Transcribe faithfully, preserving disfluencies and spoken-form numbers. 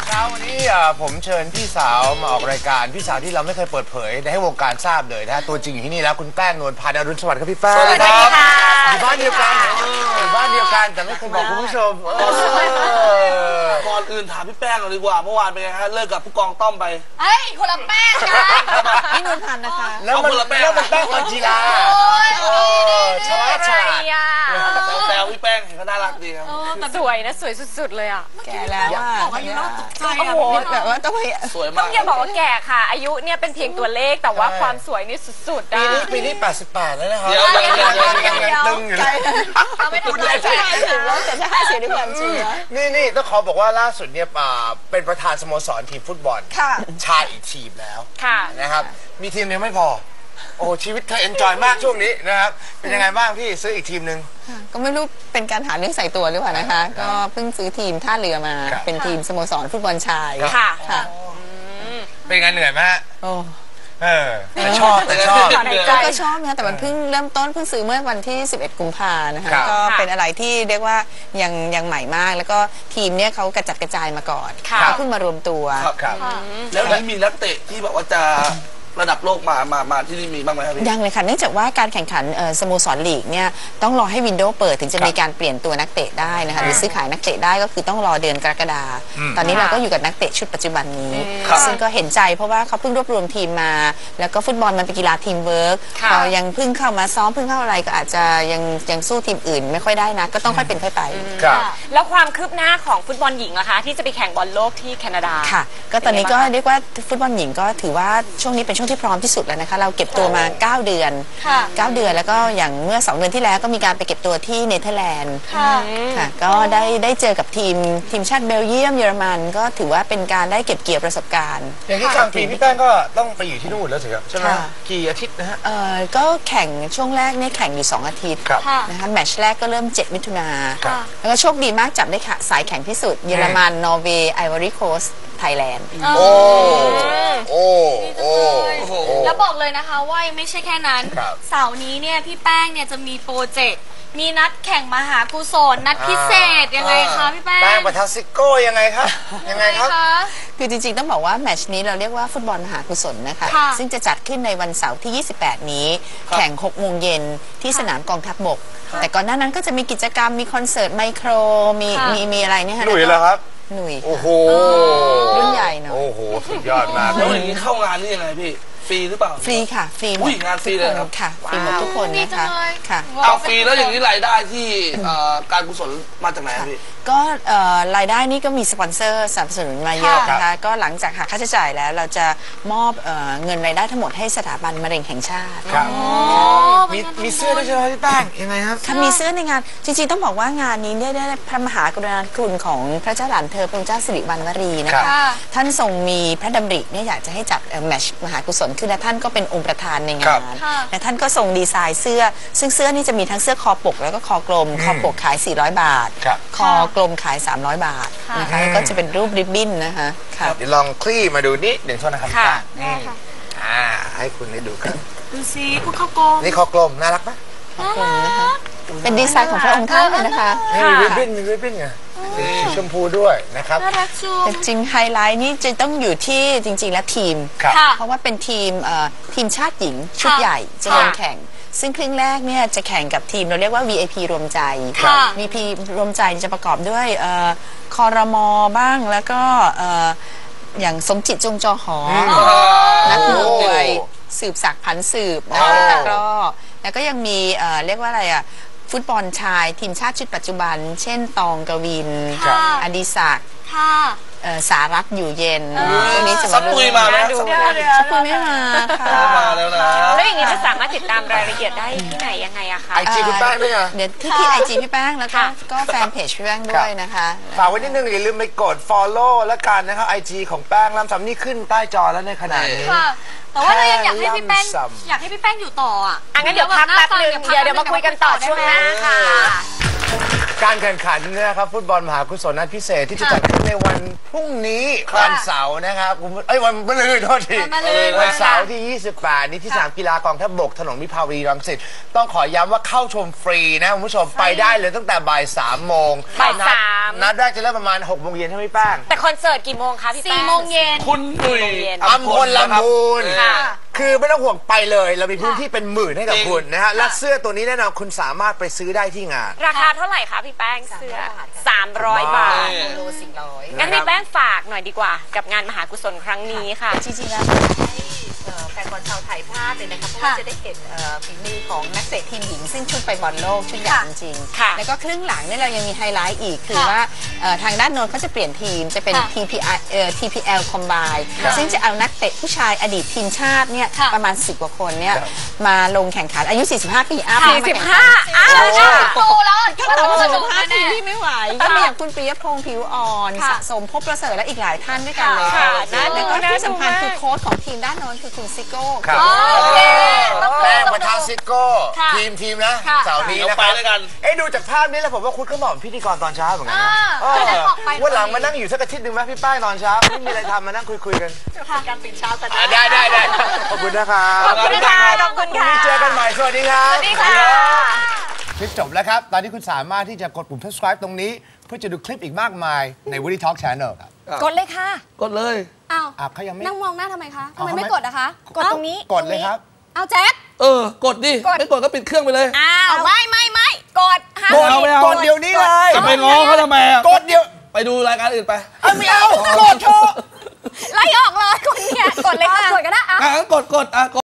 เช้าวันนี้ผมเชิญพี่สาวมาออกรายการพี่สาวที่เราไม่เคยเปิดเผยให้วงการทราบเลยนะตัวจริงอยู่ที่นี่แล้วคุณแป้งนวลพันธ์อรุณสวัสดิ์ครับพี่แป้งสวัสดีครับอยู่บ้านเดียวกันอยู่บ้านเดียวกันแต่ไม่เคยบอกคุณผู้ชมก่อนอื่นถามพี่แป้งก่อนดีกว่าเมื่อวานเป็นไงฮะเลิกกับผู้กองต้อมไปเฮ้ยคนละแป้งนะพี่นวลพันธ์นะคะแล้วมันแล้วมันแป้งคนจีราฉลาดฉลาดแซวพี่แป้งเห็นเขาน่ารักดีครับสวยนะสวยสุดๆเลยอ่ะแก่แล้วอ่ะอายุน่าตกใจอ่ะแบบว่าต้องไปสวยมากต้องอย่าบอกว่าแก่ค่ะอายุเนี่ยเป็นเพียงตัวเลขแต่ว่าความสวยนี่สุดๆปีนี้ปีนี้แปดสิบแปดแล้วนะครับยังตึงอยู่เลยไม่ต้องได้ใช่ถึงแล้วแต่ถ้าห้าสิบด้วยความจริงนี่นี่ต้องขอบอกว่าล่าสุดเนี่ยเป็นประธานสโมสรทีมฟุตบอลชายอีกทีมแล้วนะครับมีทีมเดียวไม่พอโอ้ชีวิตเธอเอนจอยมากช่วงนี้นะครับเป็นยังไงบ้างพี่ซื้ออีกทีมหนึ่งก็ไม่รู้เป็นการหาเรื่องใส่ตัวหรือเปล่านะคะก็เพิ่งซื้อทีมท่าเรือมาเป็นทีมสโมสรฟุตบอลชายค่ะเป็นงานเหนื่อยไหมโอ้เออแต่ชอบแต่ชอบก็ชอบนะแต่มันเพิ่งเริ่มต้นเพิ่งซื้อเมื่อวันที่สิบเอ็ดกุมภานะคะก็เป็นอะไรที่เรียกว่ายังยังใหม่มากแล้วก็ทีมเนี่ยเขากระจัดกระจายมาก่อนเขาเพิ่งมารวมตัวแล้วนี้มีนักเตะที่แบบว่าจะระดับโลกมามามาที่นี่มีบ้างไหมครับยังเลยค่ะเนื่องจากว่าการแข่งขันสโมสรลีกเนี่ยต้องรอให้วินโดว์เปิดถึงจะมีการเปลี่ยนตัวนักเตะได้นะคะหรือซื้อขายนักเตะได้ก็คือต้องรอเดือนกรกฎาคมตอนนี้เราก็อยู่กับนักเตะชุดปัจจุบันนี้ซึ่งก็เห็นใจเพราะว่าเขาเพิ่งรวบรวมทีมมาแล้วก็ฟุตบอลมันเป็นกีฬาทีมเวิร์กเรายังเพิ่งเข้ามาซ้อมเพิ่งเข้าอะไรก็อาจจะยังยังสู้ทีมอื่นไม่ค่อยได้นะก็ต้องค่อยเป็นค่อยไปแล้วความคืบหน้าของฟุตบอลหญิงล่ะคะที่จะไปแข่งบอลโลกที่แคนาดาค่ะก็ตอนนี้ก็เรียกว่าฟุตบอลหญิงก็ถือว่าช่วงนี้เป็นช่วงที่พร้อมที่สุดแล้วนะคะเราเก็บตัวมาเก้าเดือนเก้าเดือนแล้วก็อย่างเมื่อสองเดือนที่แล้วก็มีการไปเก็บตัวที่เนเธอร์แลนด์ค่ะก็ได้ได้เจอกับทีมทีมชาติเบลเยียมเยอรมันก็ถือว่าเป็นการได้เก็บเกี่ยวประสบการณ์อย่างที่กลางปีพี่แป้งก็ต้องไปอยู่ที่นู่นแล้วสิครับใช่ไหมกี่อาทิตย์นะฮะเออก็แข่งช่วงแรกเนี่ยแข่งอยู่สองอาทิตย์นะคะแมตช์แรกก็เริ่มเจ็ดมิถุนาแล้วก็โชคดีมากจับได้ค่ะสายแข่งที่สุดเยอรมันนอร์เวย์ไอวอรี่โคสต์ไทยแลนด์โอ้โอ้โอ้แล้วบอกเลยนะคะว่าไม่ใช่แค่นั้นเสาร์นี้เนี่ยพี่แป้งเนี่ยจะมีโปรเจกต์มีนัดแข่งมหากุศลนัดพิเศษยังไงคะพี่แป้งแป้งประทัซิโก้ยังไงครับยังไงครับคือจริงๆต้องบอกว่าแมตช์นี้เราเรียกว่าฟุตบอลมหากุศลนะคะซึ่งจะจัดขึ้นในวันเสาร์ที่ยี่สิบแปดนี้แข่งหกโมงเย็นที่สนามกองทัพบกแต่ก่อนหน้านั้นก็จะมีกิจกรรมมีคอนเสิร์ตไมโครมีมีมีอะไรเนี่ยค่ะหนุ่ยเหรอครับหนุ่ยโอ้โหรุ่นใหญ่เนาะโอ้โหสุดยอดมากแล้วอย่างนี้เข้างานนี่ยังไงพี่ฟรีหรือเปล่าฟรีค่ะฟรีหมดงานฟรีเลยครับค่ะฟรีหมดทุกคนนะคะค่ะเอาฟรีแล้วอย่างนี้รายได้ที่การกุศลมาจากไหนพี่ก็รายได้นี่ก็มีสปอนเซอร์สนับสนุนมาเยอะนะคะก็หลังจากหักค่าใช้จ่ายแล้วเราจะมอบเงินรายได้ทั้งหมดให้สถาบันมะเร็งแห่งชาติมีมีเสื้อด้วยใช่ไหมพี่แป้งยังไงครับค่ะมีเสื้อในงานจริงๆต้องบอกว่างานนี้ได้ได้พระมหากรุณาธิคุณของพระเจ้าหลานเธอพระเจ้าสิริวัณวรีนะคะท่านทรงมีพระดำริเนี่ยอยากจะให้จัดแมตช์มหากุศลขึ้นและท่านก็เป็นองค์ประธานในงานและท่านก็ทรงดีไซน์เสื้อซึ่งเสื้อนี่จะมีทั้งเสื้อคอปกแล้วก็คอกลมคอปกขายสี่ร้อยบาทคอกลมขายสามร้อยบาทนะคะก็จะเป็นรูปริบบิ้นนะคะเดี๋ยวลองคลี่มาดูนิดหนึ่งโทษนะครับค่ะนี่อ่าให้คุณได้ดูกันดูสิพวกคอกลมนี่คอกลมน่ารักปะคอกลมนะคะเป็นดีไซน์ของพระองค์ท่านเลยนะคะมีริบบิ้นมีริบบิ้นไงสีชมพูด้วยนะครับแต่จริงไฮไลท์นี่จะต้องอยู่ที่จริงๆแล้วทีมเพราะว่าเป็นทีมทีมชาติหญิงชุดใหญ่จะลงแข่งซึ่งครึ่งแรกเนี่ยจะแข่งกับทีมเราเรียกว่า วี ไอ พี รวมใจ วี ไอ พี รวมใจจะประกอบด้วยคอรมอบ้างแล้วก็อย่างสมจิตจงจอหอนักมวยสืบศักดิ์ผันสืบนะคะแล้วก็แล้วก็ยังมีเรียกว่าอะไรอ่ะฟุตบอลชายทีมชาติชุดปัจจุบันเช่นตองกวินอดิศักดิ์สารัตอยู่เย็นตรงนี้จะมาปุยมาแล้วซับปุยไม่มาค่ะมาแล้วนะแล้วอย่างนี้จะสามารถติดตามรายละเอียดได้ที่ไหนยังไงอะคะไอจีคุณแป้งด้วยเดี๋ยวที่ที่ไอจีพี่แป้งแล้วก็ก็แฟนเพจพี่แป้งด้วยนะคะฝากไว้นิดนึงอย่าลืมไปกด follow แล้วกันนะครับไอจีของแป้งลำซ้ำนี่ขึ้นใต้จอแล้วในขณะนี้แต่ว่าเรายังอยากให้พี่แป้งอยากให้พี่แป้งอยู่ต่ออ่ะงั้นเดี๋ยวพักแป๊บนึงเดี๋ยวเดี๋ยวมาคุยกันต่อช่วงหน้าค่ะการแข่งขันนะครับฟุตบอลมหากุศลนัดพิเศษที่จะจัดขึ้นในวันพรุ่งนี้วันเสาร์นะครับคุณเอ้ยวันมะรืนโทษทีวันมะรืนวันเสาร์ที่ ยี่สิบแปด นี้ที่สนามกีฬากองทัพบกถนนวิภาวดีรังสิตต้องขอย้ำว่าเข้าชมฟรีนะคุณผู้ชมไปได้เลยตั้งแต่บ่ายสามโมงบ่ายสามนัดแรกจะเริ่มประมาณหกโมงเย็นใช่ไหมพี่แป้งแต่คอนเสิร์ตกี่โมงคะพี่แป้งสี่โมงเย็นคุณหนุ่ยอัมพลลำพูนค่ะคือไม่ต้องห่วงไปเลย เรามีพื้นที่เป็นหมื่นให้กับคุณนะฮะและเสื้อตัวนี้แน่นอนคุณสามารถไปซื้อได้ที่งานราคาเท่าไหร่คะพี่แป้งเสื้อสามร้อยบาทโลสี่ร้อยงั้นพี่แป้งฝากหน่อยดีกว่า กับงานมหากุศลครั้งนี้ค่ะจริงๆแล้วให้เอ่อแฟนบอลชาวไทยพลาดเลยนะคะเพราะว่าจะได้เห็นเอ่อฝีมือของนักเตะทีมหญิง ซึ่งชุดไปบอลโลกชุดใหญ่จริงค่ะๆแล้วก็ครึ่งหลังเนี่ยเรายังมีไฮไลท์อีก คือค่ะว่าเอ่อทางด้านโน้นเขาจะเปลี่ยนทีมจะเป็นค่ะที พี ไอ เอ่อ ที พี แอล Combine ซึ่งจะเอานักเตะผู้ชายอดีตทีมชาติเนี่ยค่ะประมาณสิบกว่าคนเนี่ยมาลงแข่งขันอายุ สี่สิบห้า ปีอัพสี่สิบห้าอ้าอ้าว วโตแล้วก็ก็ทำสสนุนุกกห้าแน่ทีมที่ไม่ไหวก็มีอย่างคุณปรียพงษ์ผิวอ่อนค่ะสะสมพบประเสริฐและอีกหลายท่านด้วยกันเลยค่ะค่ะน่าดูแล้วก็น่าที่ดูสำคัญมากคือโค้ชของทีมด้านโน้นคือคุณซิโก้ครับโอเคต้องดูแป้งต้องประดูธานซิโก้ค่ะทีมทีมนะค่ะเสาร์นี้เดี๋ยวนะคไปรับด้วยกันเอ้ยดูจากภาพนี้แล้วผมว่าคุณก็เหมาะเป็นพิธีกรตอนเช้าเหมือนกันนะอ่าเออเดี๋ยวออกไปวันหลังมานั่งอยู่สักอาทิตย์หนึ่งไหมพี่ป้ายตอนเช้าไม่มีอะไรทำมานั่งคุยคุยๆกันการตื่นเช้ากันอ่ะได้ได้ได้ขอบคุณนะครับขอบคุณค่ะขอบคุณค่ะเจอกันใหม่สวัสดีครับสวัสดีค่ะคลิปจบแล้วครับ ตอนนี้คุณสามารถที่จะกดปุ่ม subscribe ตรงนี้ เพื่อจะดูคลิปอีกมากมายใน Woody Talk Channel ครับกดเลยค่ะกดเลยอ้าวอ่ะเขายังไม่นั่งมองหน้าทำไมคะทำเอาไมทำไมไม่กดอะคะกดตรงนี้กดเลยครับเอาแจ็คเออ กดดิ ไม่กดก็ปิดเครื่องไปเลยอ้าวไม่ไม่ไม่กดห้ามกดเอาไม่เอากดเดี๋ยวนี้เลยจะไปง้อเขาทำไมอ่ะกดเดี๋ยวไปดูรายการอื่นไปเอาไม่เอา กดเถอะไล่ออกเลยคนเนี่ยกดเลยค่ะกดก็ได้อะอ่ะงั้นกดกดอ่ะ